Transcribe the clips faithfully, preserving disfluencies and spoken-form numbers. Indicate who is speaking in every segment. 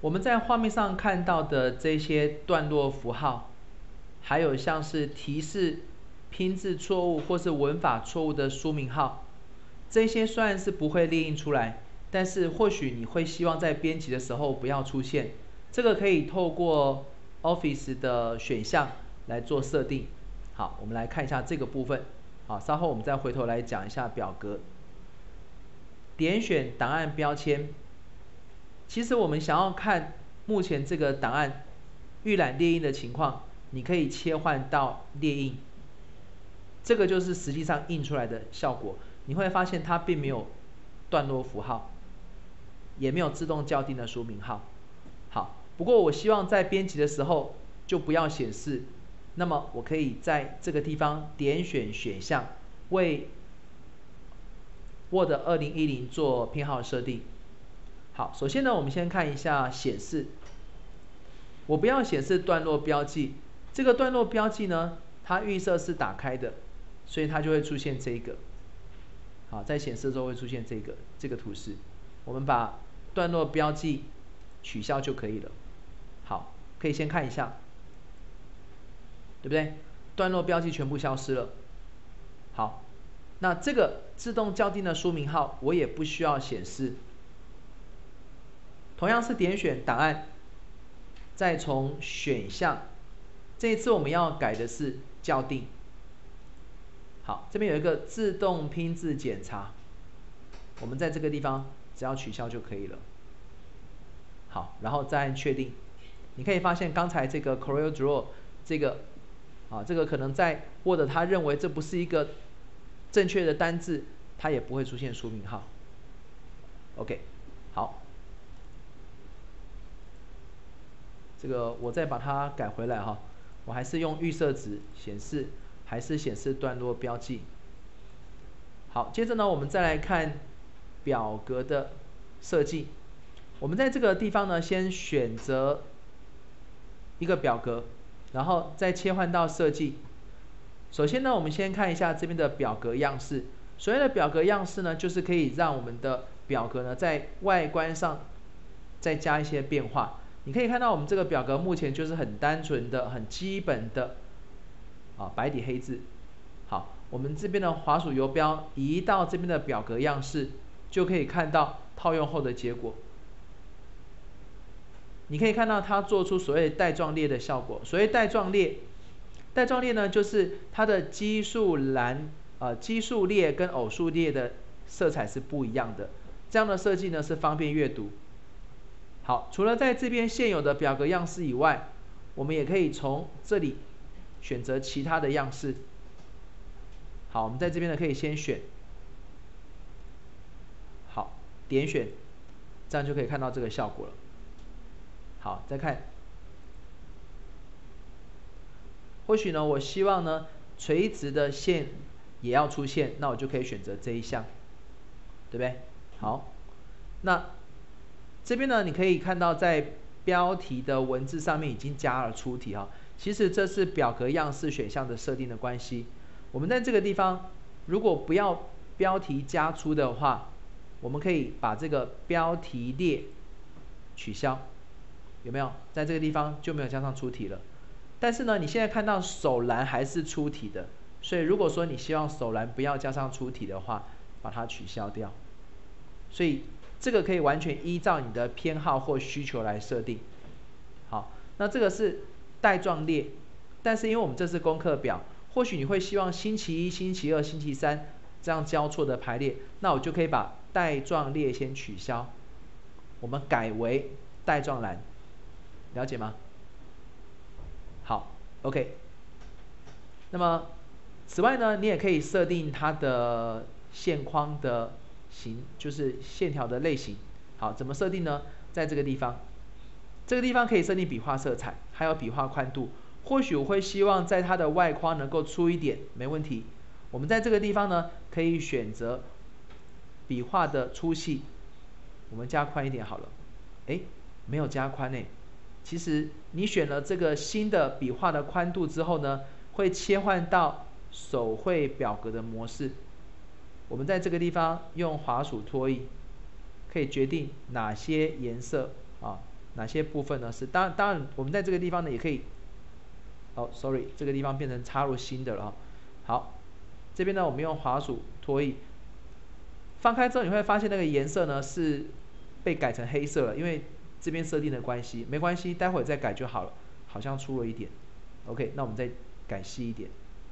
Speaker 1: 我们在画面上看到的这些段落符号，还有像是提示拼字错误或是文法错误的书名号，这些虽然是不会列印出来，但是或许你会希望在编辑的时候不要出现。这个可以透过 Office 的选项来做设定。好，我们来看一下这个部分。好，稍后我们再回头来讲一下表格。点选档案标签。其实我们想要看目前这个档案预览列印的情况，你可以切换到列印。这个就是实际上印出来的效果。你会发现它并没有段落符号，也没有自动校订的书名号。好，不过我希望在编辑的时候就不要显示，那么我可以在这个地方点选选项，为 Word 二零一零做编号设定。好，首先呢，我们先看一下显示。我不要显示段落标记，这个段落标记呢，它预设是打开的，所以它就会出现这个。好，在显示的时候会出现这个这个图示。我们把段落标记取消就可以了。好，可以先看一下，对不对？段落标记全部消失了。好，那这个自动校订的书名号我也不需要显示。同样是点选档案，再从选项，这一次我们要改的是校订。好，这边有一个自动拼字检查，我们在这个地方只要取消就可以了。好，然后再按确定。你可以发现刚才这个 Corel Draw 这个啊，这个可能在 Word 他认为这不是一个正确的单字，它也不会出现书名号。OK， 好。这个我再把它改回来哈，我还是用预设值显示，还是显示段落标记。好，接着呢，我们再来看表格的设计。我们在这个地方呢，先选择一个表格，然后再切换到设计。首先呢，我们先看一下这边的表格样式。所谓的表格样式呢，就是可以让我们的表格呢在外观上再加一些变化。你可以看到我们这个表格目前就是很单纯的、很基本的啊白底黑字。好，我们这边的滑鼠游标移到这边的表格样式，就可以看到套用后的结果。你可以看到它做出所谓带状列的效果。所谓带状列，带状列呢就是它的奇数栏、呃奇数列跟偶数列的色彩是不一样的。这样的设计呢是方便阅读。好，除了在这边现有的表格样式以外，我们也可以从这里选择其他的样式。好，我们在这边呢可以先选，好，点选，这样就可以看到这个效果了。好，再看，或许呢，我希望呢垂直的线也要出现，那我就可以选择这一项，对不对？好，那这边呢，你可以看到在标题的文字上面已经加了出题哈。其实这是表格样式选项的设定的关系。我们在这个地方，如果不要标题加出的话，我们可以把这个标题列取消，有没有？在这个地方就没有加上出题了。但是呢，你现在看到首栏还是出题的，所以如果说你希望首栏不要加上出题的话，把它取消掉。所以这个可以完全依照你的偏好或需求来设定。好，那这个是带状列，但是因为我们这是功课表，或许你会希望星期一、星期二、星期三这样交错的排列，那我就可以把带状列先取消，我们改为带状栏，了解吗？好 ，OK。那么此外呢，你也可以设定它的线框的形，就是线条的类型。好，怎么设定呢？在这个地方，这个地方可以设定笔画色彩，还有笔画宽度。或许我会希望在它的外框能够粗一点，没问题。我们在这个地方呢，可以选择笔画的粗细，我们加宽一点好了。哎，没有加宽呢。其实你选了这个新的笔画的宽度之后呢，会切换到手绘表格的模式。我们在这个地方用滑鼠拖曳，可以决定哪些颜色啊哪些部分呢？是当然当然我们在这个地方呢也可以，哦 ，sorry， 这个地方变成插入新的了。好，这边呢我们用滑鼠拖曳，放开之后你会发现那个颜色呢是被改成黑色了，因为这边设定的关系，没关系，待会再改就好了。好像出了一点 ，OK， 那我们再改细一点。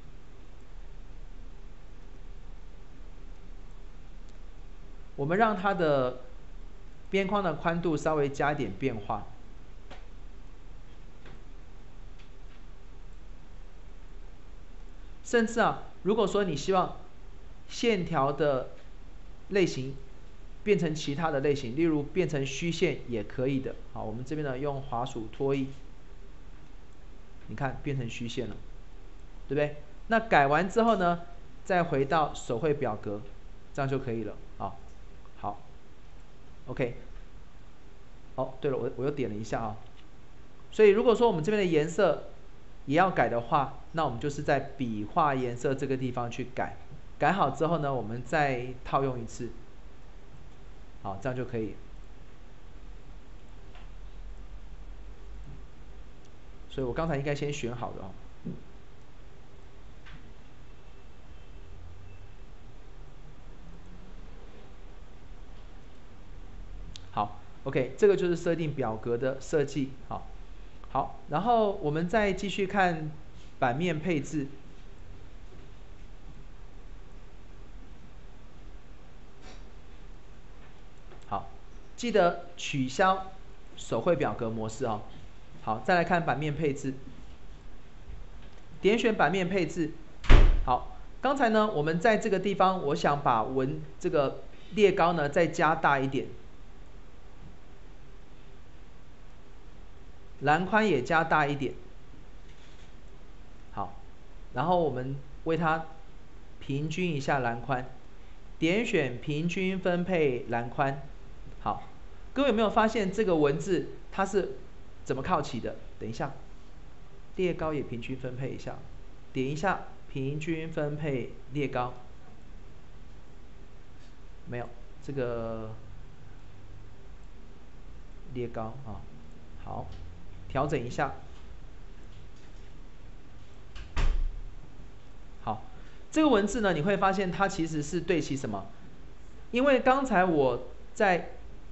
Speaker 1: 我们让它的边框的宽度稍微加一点变化。甚至啊，如果说你希望线条的类型变成其他的类型，例如变成虚线也可以的。好，我们这边呢用滑鼠拖曳，你看变成虚线了，对不对？那改完之后呢，再回到手绘表格，这样就可以了啊。好 ，OK。哦，对了，我我又点了一下啊。所以如果说我们这边的颜色也要改的话，那我们就是在笔画颜色这个地方去改，改好之后呢，我们再套用一次，好，这样就可以。所以我刚才应该先选好的哦。好 ，OK， 这个就是设定表格的设计，好，好，然后我们再继续看版面配置。好，记得取消手绘表格模式哦。好，再来看版面配置，点选版面配置。好，刚才呢，我们在这个地方，我想把文这个列高呢再加大一点，栏宽也加大一点。好，然后我们为它平均一下栏宽，点选平均分配栏宽。好，各位有没有发现这个文字它是怎么靠齐的？等一下，列高也平均分配一下，点一下平均分配列高，没有这个列高啊，好，调整一下。好，这个文字呢，你会发现它其实是对齐什么？因为刚才我在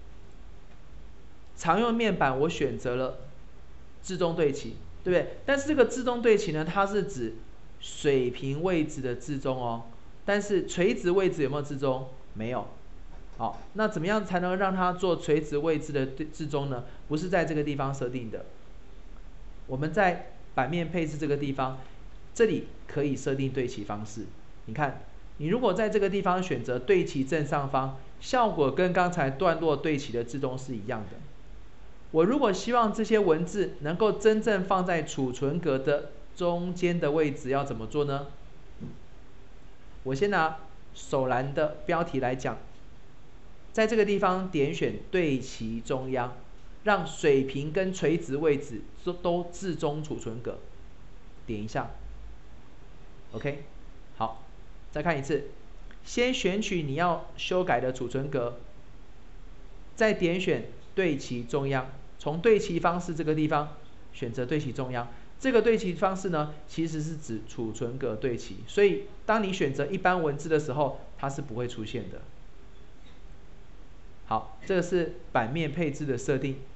Speaker 1: 常用面板我选择了自动对齐，对不对？但是这个自动对齐呢，它是指水平位置的置中哦，但是垂直位置有没有置中？没有。好，那怎么样才能让它做垂直位置的置中呢？不是在这个地方设定的，我们在版面配置这个地方，这里可以设定对齐方式。你看，你如果在这个地方选择对齐正上方，效果跟刚才段落对齐的置中是一样的。我如果希望这些文字能够真正放在储存格的中间的位置，要怎么做呢？我先拿手栏的标题来讲，在这个地方点选对齐中央，让水平跟垂直位置都都置中储存格，点一下 ，OK， 好，再看一次，先选取你要修改的储存格，再点选对齐中央。从对齐方式这个地方选择对齐中央，这个对齐方式呢，其实是指储存格对齐，所以当你选择一般文字的时候，它是不会出现的。好，这个是版面配置的设定。